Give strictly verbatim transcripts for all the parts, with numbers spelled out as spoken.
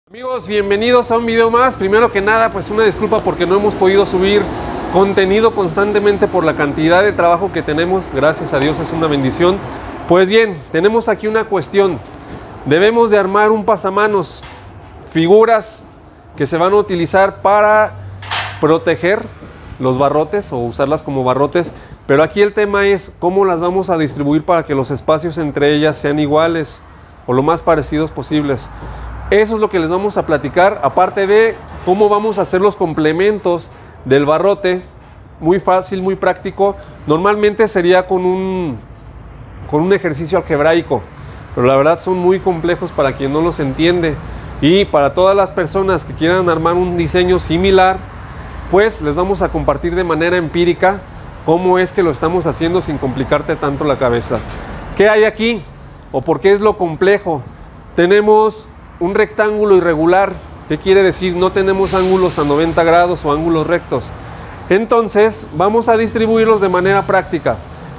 Amigos, bienvenidos a un video más. Primero que nada, pues una disculpa porque no hemos podido subir contenido constantemente por la cantidad de trabajo que tenemos. Gracias a Dios, es una bendición. Pues bien, tenemos aquí una cuestión. Debemos de armar un pasamanos, figuras que se van a utilizar para proteger los barrotes o usarlas como barrotes. Pero aquí el tema es cómo las vamos a distribuir para que los espacios entre ellas sean iguales o lo más parecidos posibles. Eso es lo que les vamos a platicar, aparte de cómo vamos a hacer los complementos del barrote. Muy fácil, muy práctico. Normalmente sería con un, con un ejercicio algebraico, pero la verdad son muy complejos para quien no los entiende. Y para todas las personas que quieran armar un diseño similar, pues les vamos a compartir de manera empírica cómo es que lo estamos haciendo sin complicarte tanto la cabeza. ¿Qué hay aquí? ¿O por qué es lo complejo? Tenemos un rectángulo irregular. ¿Qué quiere decir? No tenemos ángulos a noventa grados o ángulos rectos. Entonces vamos a distribuirlos de manera práctica.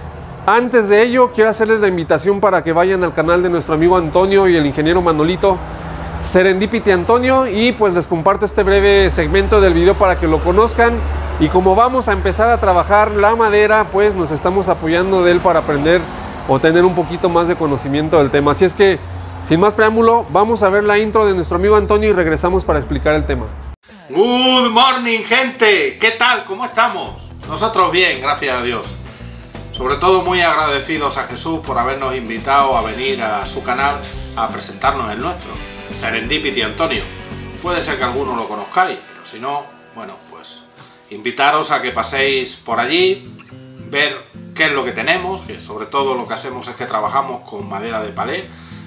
Antes de ello, quiero hacerles la invitación para que vayan al canal de nuestro amigo Antonio y el ingeniero Manolito, Serendipity Antonio, y pues les comparto este breve segmento del video para que lo conozcan. Y como vamos a empezar a trabajar la madera, pues nos estamos apoyando de él para aprender o tener un poquito más de conocimiento del tema. Así es que, sin más preámbulo, vamos a ver la intro de nuestro amigo Antonio y regresamos para explicar el tema. Good morning, gente. ¿Qué tal? ¿Cómo estamos? Nosotros bien, gracias a Dios. Sobre todo muy agradecidos a Jesús por habernos invitado a venir a su canal a presentarnos el nuestro, Serendipity Antonio. Puede ser que algunos lo conozcáis, pero si no, bueno, pues invitaros a que paséis por allí, ver qué es lo que tenemos, que sobre todo lo que hacemos es que trabajamos con madera de palé.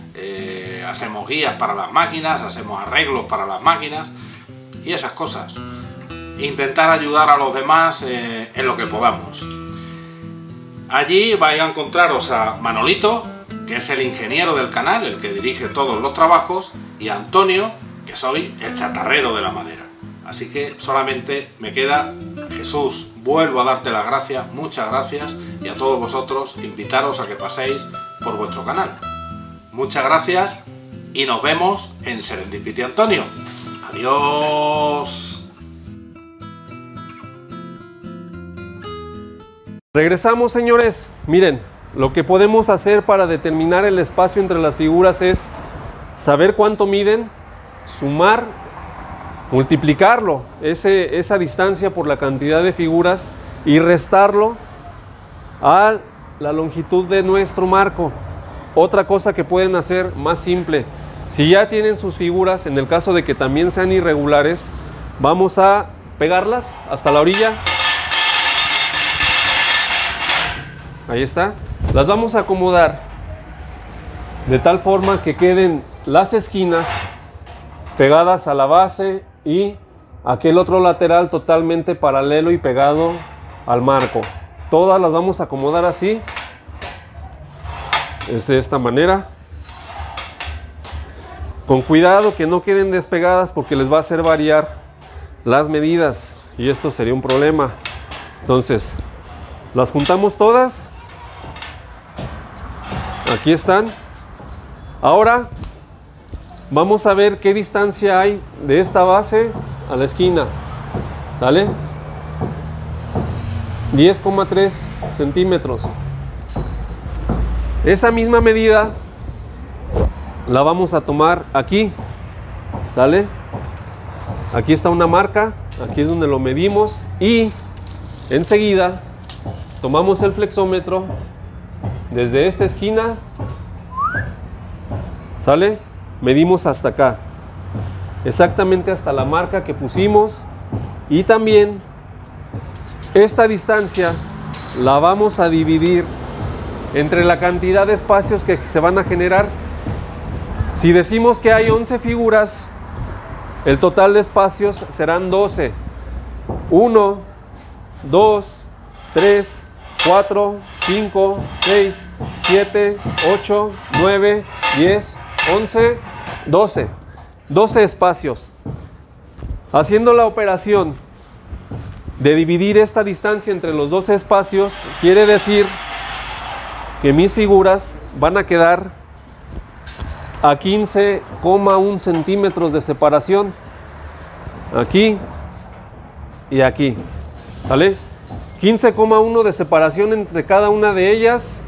Eh, hacemos guías para las máquinas, hacemos arreglos para las máquinas y esas cosas. Intentar ayudar a los demás eh, en lo que podamos. Allí vais a encontraros a Manolito, que es el ingeniero del canal, el que dirige todos los trabajos, y a Antonio, que soy el chatarrero de la madera. Así que solamente me queda, Jesús, vuelvo a darte las gracias, muchas gracias, y a todos vosotros invitaros a que paséis por vuestro canal. Muchas gracias y nos vemos en Serendipity Antonio. Adiós. Regresamos, señores. Miren, lo que podemos hacer para determinar el espacio entre las figuras es saber cuánto miden, sumar, multiplicarlo, ese, esa distancia por la cantidad de figuras y restarlo a la longitud de nuestro marco. Otra cosa que pueden hacer más simple, si ya tienen sus figuras, en el caso de que también sean irregulares, vamos a pegarlas hasta la orilla. Ahí está. Las vamos a acomodar de tal forma que queden las esquinas pegadas a la base y aquel otro lateral totalmente paralelo y pegado al marco. Todas las vamos a acomodar así. Es de esta manera, con cuidado que no queden despegadas porque les va a hacer variar las medidas y esto sería un problema. Entonces las juntamos todas, aquí están. Ahora vamos a ver qué distancia hay de esta base a la esquina. ¿Sale? diez coma tres centímetros. Esa misma medida la vamos a tomar aquí, ¿sale? Aquí está una marca, aquí es donde lo medimos y enseguida tomamos el flexómetro desde esta esquina, ¿sale? Medimos hasta acá, exactamente hasta la marca que pusimos, y también esta distancia la vamos a dividir entre la cantidad de espacios que se van a generar. Si decimos que hay once figuras, el total de espacios serán doce. uno, dos, tres, cuatro, cinco, seis, siete, ocho, nueve, diez, once, doce. doce espacios. Haciendo la operación de dividir esta distancia entre los doce espacios, quiere decir que mis figuras van a quedar a quince coma uno centímetros de separación. Aquí y aquí. ¿Sale? quince coma uno de separación entre cada una de ellas.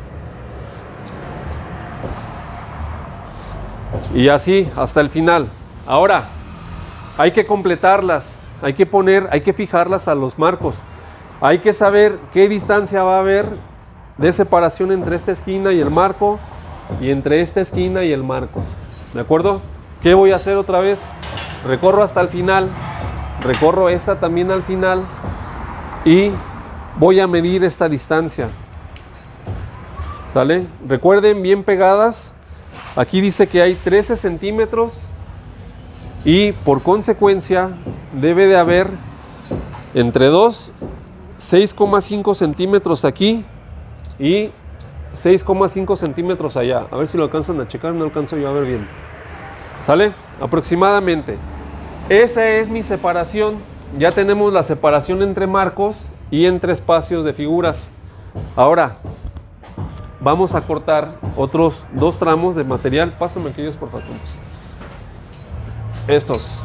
Y así hasta el final. Ahora, hay que completarlas. Hay que poner, hay que fijarlas a los marcos. Hay que saber qué distancia va a haber de separación entre esta esquina y el marco, y entre esta esquina y el marco. ¿De acuerdo? ¿Qué voy a hacer otra vez? Recorro hasta el final, recorro esta también al final y voy a medir esta distancia. ¿Sale? Recuerden, bien pegadas. Aquí dice que hay trece centímetros y por consecuencia debe de haber entre dos, seis coma cinco centímetros aquí y seis coma cinco centímetros allá. A ver si lo alcanzan a checar, no alcanzo yo a ver bien. ¿Sale? Aproximadamente. Esa es mi separación. Ya tenemos la separación entre marcos y entre espacios de figuras. Ahora vamos a cortar otros dos tramos de material. Pásame aquellos por favor. Estos.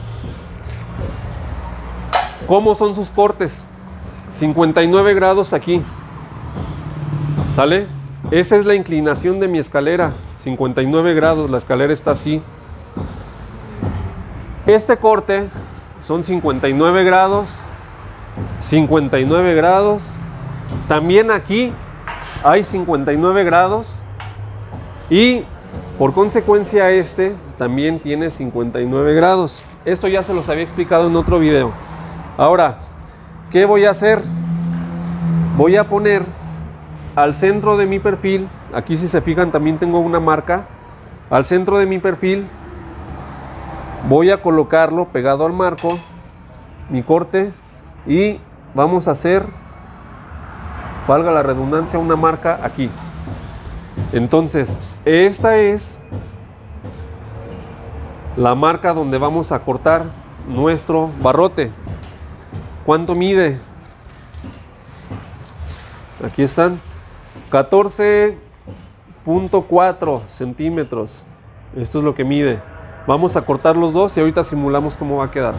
¿Cómo son sus cortes? cincuenta y nueve grados aquí. ¿Sale? Esa es la inclinación de mi escalera. cincuenta y nueve grados, la escalera está así. Este corte son cincuenta y nueve grados. cincuenta y nueve grados. También aquí hay cincuenta y nueve grados. Y por consecuencia este también tiene cincuenta y nueve grados. Esto ya se los había explicado en otro video. Ahora, ¿qué voy a hacer? Voy a poner al centro de mi perfil, aquí si se fijan también tengo una marca, al centro de mi perfil voy a colocarlo pegado al marco, mi corte, y vamos a hacer, valga la redundancia, una marca aquí. Entonces, esta es la marca donde vamos a cortar nuestro barrote. ¿Cuánto mide? Aquí están. catorce punto cuatro centímetros. Esto es lo que mide. Vamos a cortar los dos y ahorita simulamos cómo va a quedar.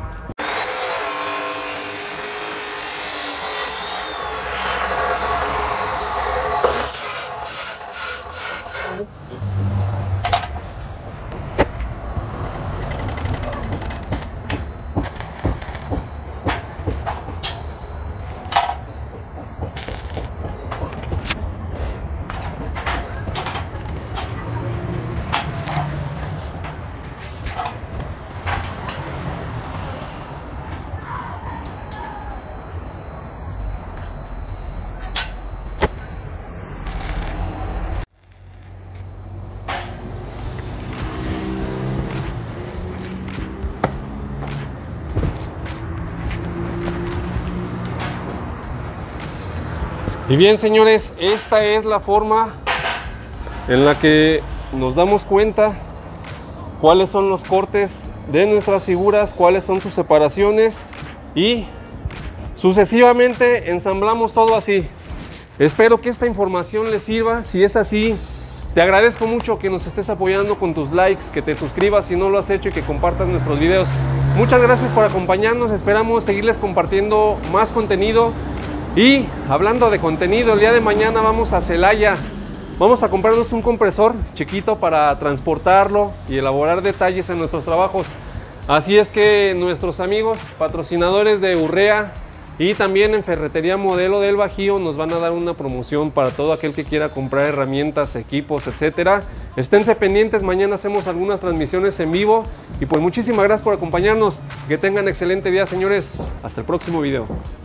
Y bien, señores, esta es la forma en la que nos damos cuenta cuáles son los cortes de nuestras figuras, cuáles son sus separaciones y sucesivamente ensamblamos todo así. Espero que esta información les sirva. Si es así, te agradezco mucho que nos estés apoyando con tus likes, que te suscribas si no lo has hecho y que compartas nuestros videos. Muchas gracias por acompañarnos, esperamos seguirles compartiendo más contenido. Y hablando de contenido, el día de mañana vamos a Celaya. Vamos a comprarnos un compresor chiquito para transportarlo y elaborar detalles en nuestros trabajos. Así es que nuestros amigos patrocinadores de Urrea y también en Ferretería Modelo del Bajío nos van a dar una promoción para todo aquel que quiera comprar herramientas, equipos, etcétera. Esténse pendientes, mañana hacemos algunas transmisiones en vivo. Y pues muchísimas gracias por acompañarnos. Que tengan excelente día, señores. Hasta el próximo video.